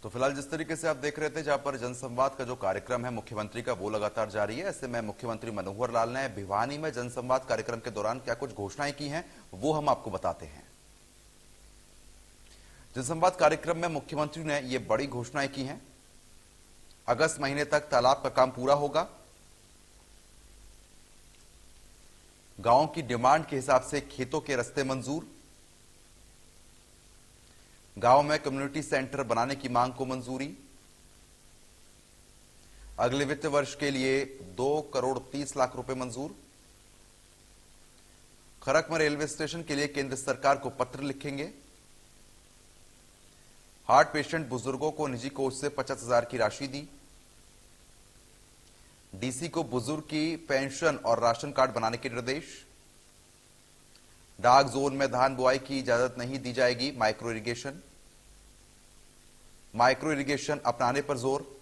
तो फिलहाल जिस तरीके से आप देख रहे थे, जहां पर जनसंवाद का जो कार्यक्रम है मुख्यमंत्री का, वो लगातार जारी है। ऐसे में मुख्यमंत्री मनोहर लाल ने भिवानी में जनसंवाद कार्यक्रम के दौरान क्या कुछ घोषणाएं की हैं, वो हम आपको बताते हैं। जनसंवाद कार्यक्रम में मुख्यमंत्री ने ये बड़ी घोषणाएं की हैं। अगस्त महीने तक तालाब का काम पूरा होगा। गांव की डिमांड के हिसाब से खेतों के रास्ते मंजूर। गांव में कम्युनिटी सेंटर बनाने की मांग को मंजूरी। अगले वित्त वर्ष के लिए 2,30,00,000 रुपए मंजूर। खरक में रेलवे स्टेशन के लिए केंद्र सरकार को पत्र लिखेंगे। हार्ट पेशेंट बुजुर्गों को निजी कोष से 50,000 की राशि दी। डीसी को बुजुर्ग की पेंशन और राशन कार्ड बनाने के निर्देश। डार्क जोन में धान बुआई की इजाजत नहीं दी जाएगी। माइक्रो इरिगेशन अपनाने पर जोर।